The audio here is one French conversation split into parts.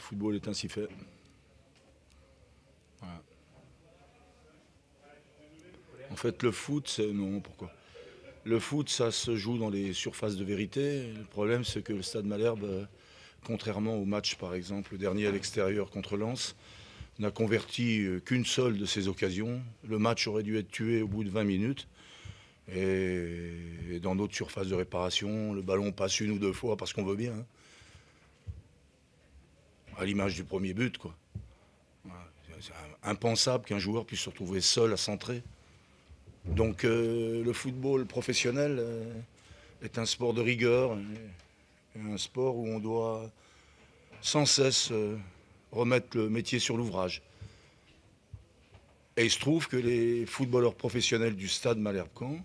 football est ainsi fait. Voilà. En fait, le foot, c'est... Non, pourquoi? Le foot, ça se joue dans les surfaces de vérité. Le problème, c'est que le Stade Malherbe, contrairement au match, par exemple, le dernier à l'extérieur contre Lens, n'a converti qu'une seule de ses occasions. Le match aurait dû être tué au bout de 20 minutes. Et dans d'autres surfaces de réparation, le ballon passe une ou deux fois parce qu'on veut bien. Hein. À l'image du premier but, quoi. C'est impensable qu'un joueur puisse se retrouver seul à centrer. Donc le football professionnel est un sport de rigueur, un sport où on doit sans cesse remettre le métier sur l'ouvrage. Et il se trouve que les footballeurs professionnels du Stade Malherbe-Caen,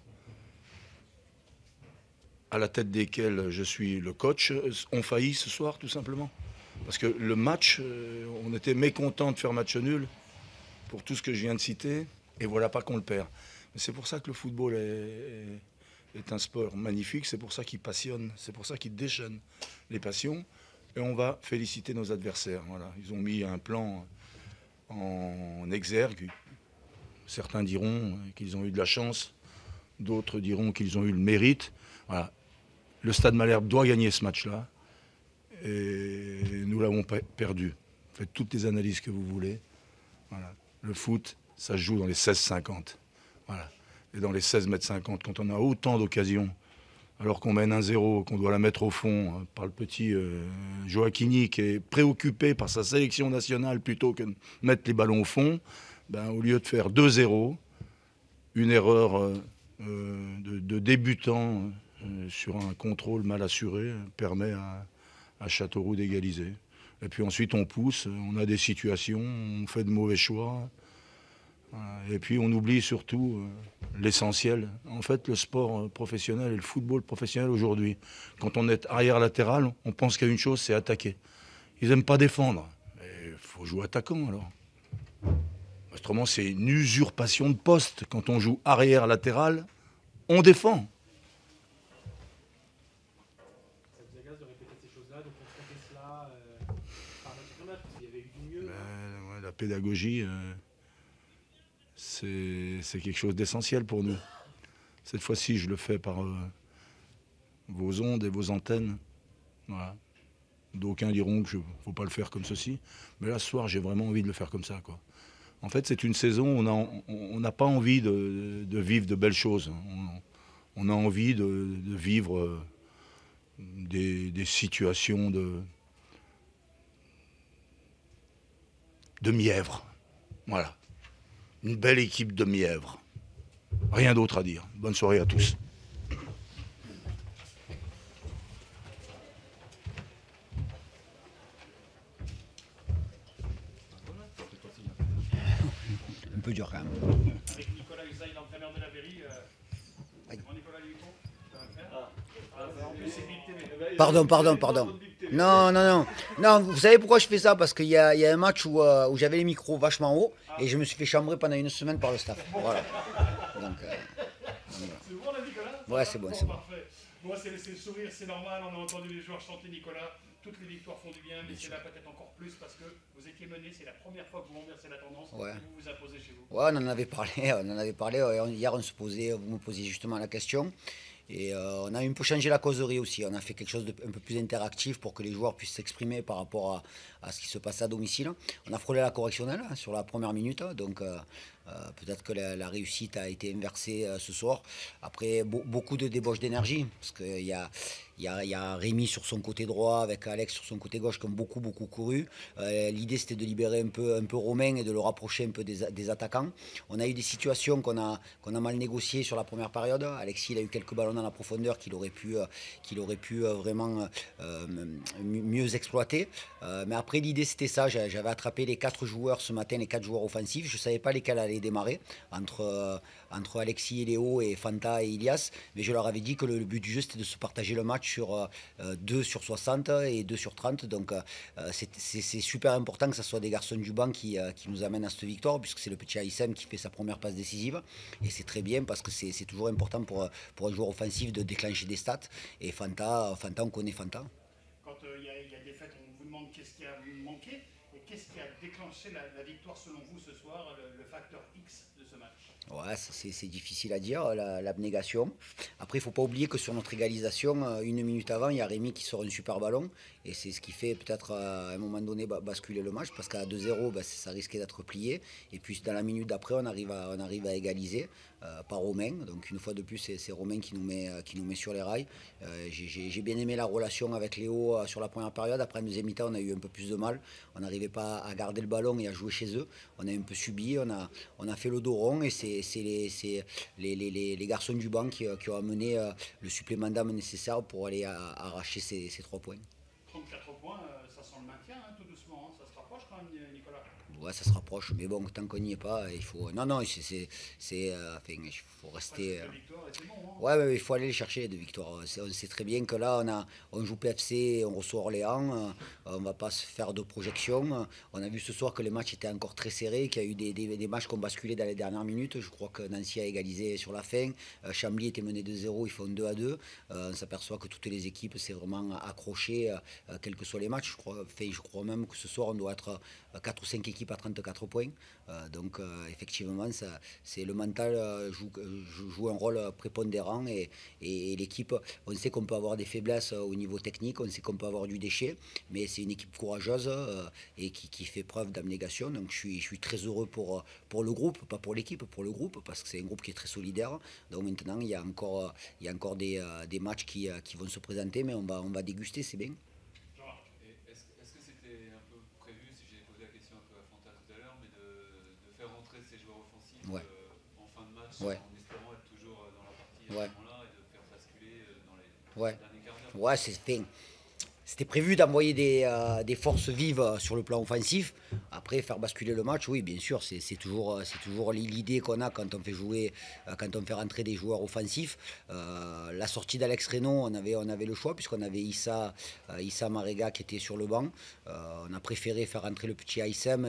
à la tête desquels je suis le coach, ont failli ce soir tout simplement. Parce que le match, on était mécontents de faire match nul pour tout ce que je viens de citer, et voilà pas qu'on le perd. C'est pour ça que le football est un sport magnifique, c'est pour ça qu'il passionne, c'est pour ça qu'il déchaîne les passions. Et on va féliciter nos adversaires. Voilà. Ils ont mis un plan en exergue. Certains diront qu'ils ont eu de la chance, d'autres diront qu'ils ont eu le mérite. Voilà. Le Stade Malherbe doit gagner ce match-là. Et nous l'avons perdu. Faites toutes les analyses que vous voulez. Voilà. Le foot, ça se joue dans les 16-50. Voilà. Et dans les 16 mètres 50, quand on a autant d'occasions, alors qu'on mène 1-0, qu'on doit la mettre au fond par le petit Joachini, qui est préoccupé par sa sélection nationale plutôt que de mettre les ballons au fond, ben, au lieu de faire 2-0, une erreur de débutant sur un contrôle mal assuré permet à Châteauroux d'égaliser. Et puis ensuite on pousse, on a des situations, on fait de mauvais choix. Et puis on oublie surtout l'essentiel. En fait, le sport professionnel et le football professionnel aujourd'hui, quand on est arrière latéral, on pense qu'il y a une chose, c'est attaquer. Ils n'aiment pas défendre. Il faut jouer attaquant alors. Autrement, c'est une usurpation de poste. Quand on joue arrière latéral, on défend. Ça vous agace de répéter ces choses-là, de confronter cela par notre match, parce qu'il y avait eu du mieux. Ouais, la pédagogie, c'est quelque chose d'essentiel pour nous. Cette fois-ci, je le fais par vos ondes et vos antennes. Voilà. D'aucuns diront qu'il ne faut pas le faire comme ceci. Mais là, ce soir, j'ai vraiment envie de le faire comme ça, quoi. En fait, c'est une saison où on n'a pas envie de vivre de belles choses. On a envie de vivre des situations de mièvre. Voilà. Une belle équipe de mièvre. Rien d'autre à dire. Bonne soirée à tous. Un peu dur quand même. Avec Nicolas Usaï, l'entraîneur de la Berry. Nicolas Luton, ça va le faire. En plus, c'est Big TV. Pardon. Non, vous savez pourquoi je fais ça? Parce qu'il y a un match où j'avais les micros vachement haut et je me suis fait chambrer pendant une semaine par le staff. Voilà. Donc, C'est bon, là, Nicolas? ouais, c'est bon. Parfait. Moi, c'est le sourire, c'est normal. On a entendu les joueurs chanter Nicolas. Toutes les victoires font du bien, mais c'est là peut-être encore plus parce que vous étiez mené. C'est la première fois que vous renversez la tendance Ouais. et vous vous imposez chez vous. Ouais, on en avait parlé. Hier, vous me posiez justement la question. Et on a un peu changé la causerie aussi. On a fait quelque chose d'un peu plus interactif pour que les joueurs puissent s'exprimer par rapport à ce qui se passe à domicile. On a frôlé la correctionnelle sur la première minute. Donc peut-être que la réussite a été inversée ce soir. Après, beaucoup de débauche d'énergie. Parce qu'il y a Rémi sur son côté droit avec Alex sur son côté gauche qui ont beaucoup couru. L'idée c'était de libérer un peu Romain et de le rapprocher un peu des attaquants. On a eu des situations qu'on a mal négociées sur la première période. Alexis il a eu quelques ballons dans la profondeur qu'il aurait pu vraiment mieux exploiter. Mais après l'idée c'était ça. J'avais attrapé les 4 joueurs ce matin, les 4 joueurs offensifs. Je ne savais pas lesquels allaient démarrer entre Alexis et Léo et Fanta et Ilias. Mais je leur avais dit que le but du jeu c'était de se partager le match sur 2 sur 60 et 2 sur 30. Donc c'est super important que ce soit des garçons du banc qui nous amènent à cette victoire, puisque c'est le petit Aïssem qui fait sa première passe décisive. Et c'est très bien parce que c'est toujours important pour un joueur offensif de déclencher des stats. Et Fanta, on connaît Fanta. Quand il y a défaite, on vous demande qu'est-ce qui a manqué et qu'est-ce qui a déclenché la victoire selon vous ce soir, le facteur X de ce match? Ouais, c'est difficile à dire, l'abnégation. Après, il ne faut pas oublier que sur notre égalisation, une minute avant, il y a Rémi qui sort un super ballon. Et c'est ce qui fait peut-être à un moment donné basculer le match, parce qu'à 2-0, ça risquait d'être plié. Et puis dans la minute d'après, on arrive à égaliser par Romain. Donc une fois de plus, c'est Romain qui nous met sur les rails. J'ai bien aimé la relation avec Léo sur la première période. Après, en deuxième mi-temps, on a eu un peu plus de mal. On n'arrivait pas à garder le ballon et à jouer chez eux. On a un peu subi, on a fait le dos rond, et c'est les garçons du banc qui ont amené le supplément d'âme nécessaire pour aller arracher ces 3 points. 34 points, ça sent le maintien, hein, tout doucement. Hein. Ça se rapproche quand même, Nicolas. Ouais, ça se rapproche, mais bon, tant qu'on n'y est pas, il faut. Non, enfin, il faut rester. La victoire était bon. Hein. Ouais, il faut aller les chercher les 2 victoires. On sait très bien que là, on joue PFC, on reçoit Orléans, on ne va pas se faire de projection. On a vu ce soir que les matchs étaient encore très serrés, qu'il y a eu des matchs qui ont basculé dans les dernières minutes. Je crois que Nancy a égalisé sur la fin. Chambly était mené 2-0, ils font 2-2. On s'aperçoit que toutes les équipes s'est vraiment accroché, quels que soient les matchs. Je crois même que ce soir, on doit être 4 ou 5 équipes à 34 points. Donc effectivement, c'est le mental joue un rôle prépondérant, et l'équipe, on sait qu'on peut avoir des faiblesses au niveau technique, on sait qu'on peut avoir du déchet, mais c'est une équipe courageuse et qui fait preuve d'abnégation. Donc je suis très heureux pour le groupe, pas pour l'équipe, pour le groupe, parce que c'est un groupe qui est très solidaire. Donc maintenant, il y a encore des matchs qui vont se présenter, mais on va déguster, c'est bien. Est-ce que c'était un peu prévu, si j'ai posé la question un peu à Fanta tout à l'heure, mais de faire rentrer ces joueurs offensifs en fin de match, en espérant être toujours dans la partie à ce moment-là, et de faire basculer dans les derniers quarts d'heure? Ouais, c'était prévu d'envoyer des forces vives sur le plan offensif. Après, faire basculer le match, oui, bien sûr, c'est toujours l'idée qu'on a quand on fait rentrer des joueurs offensifs. La sortie d'Alex Reynaud, on avait le choix, puisqu'on avait Issa Marega qui était sur le banc. On a préféré faire rentrer le petit Aïssem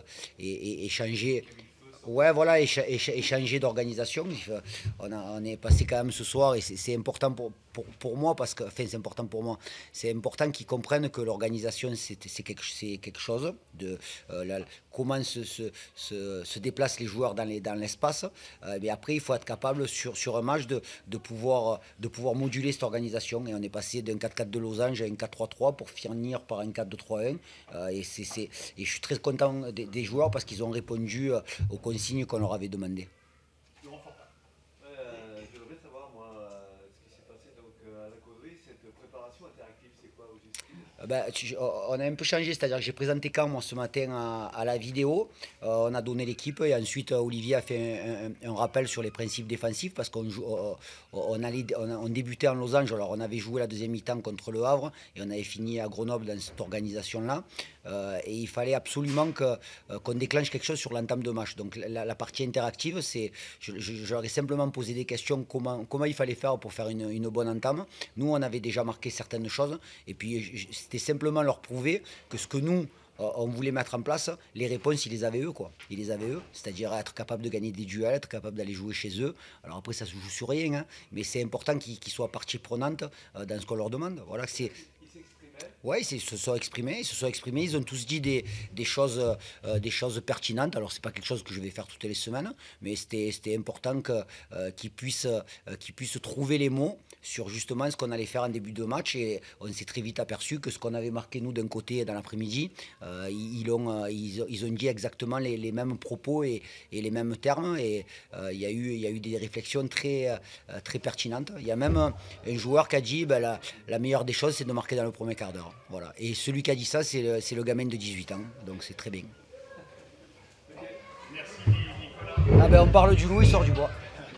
et changer. Ouais, voilà, et changer d'organisation. On est passé quand même ce soir, et c'est important pour moi, parce que, enfin, c'est important pour moi. C'est important qu'ils comprennent que l'organisation, c'est quelque chose. Comment se déplacent les joueurs dans l'espace. Mais après, il faut être capable, sur un match, de pouvoir moduler cette organisation. Et on est passé d'un 4-4 de Losange à un 4-3-3 pour finir par un 4-2-3-1. Et je suis très content des joueurs, parce qu'ils ont répondu aux consignes qu'on leur avait demandées. Je voudrais savoir, moi, ce qui s'est passé à la causerie, cette préparation interactive, c'est quoi au juste? On a un peu changé, c'est-à-dire que j'ai présenté moi ce matin à la vidéo, on a donné l'équipe, et ensuite Olivier a fait un rappel sur les principes défensifs, parce qu'on débutait en Losange. Alors on avait joué la deuxième mi-temps contre Le Havre, et on avait fini à Grenoble dans cette organisation-là, et il fallait absolument qu'on déclenche quelque chose sur l'entame de match. Donc la partie interactive, je leur ai simplement posé des questions, comment il fallait faire pour faire une bonne entame. Nous, on avait déjà marqué certaines choses, et puis c'était simplement leur prouver que ce que nous, on voulait mettre en place, les réponses, ils les avaient eux, quoi. Ils les avaient eux, c'est-à-dire être capable de gagner des duels, être capable d'aller jouer chez eux. Alors après, ça se joue sur rien, hein, mais c'est important qu'ils soient partie prenante dans ce qu'on leur demande. Voilà, c'est... Oui, ils se sont exprimés, ils ont tous dit des choses pertinentes. Alors c'est pas quelque chose que je vais faire toutes les semaines, mais c'était important qu'ils puissent trouver les mots sur justement ce qu'on allait faire en début de match, et on s'est très vite aperçu que ce qu'on avait marqué nous d'un côté dans l'après-midi, ils ont dit exactement les mêmes propos et les mêmes termes, et il y a eu des réflexions très pertinentes. Il y a même un joueur qui a dit la meilleure des choses, c'est de marquer dans le premier quart d'heure. Voilà. Et celui qui a dit ça, c'est le gamin de 18 ans. Donc c'est très bien. Merci Nicolas. On parle du loup, il sort du bois.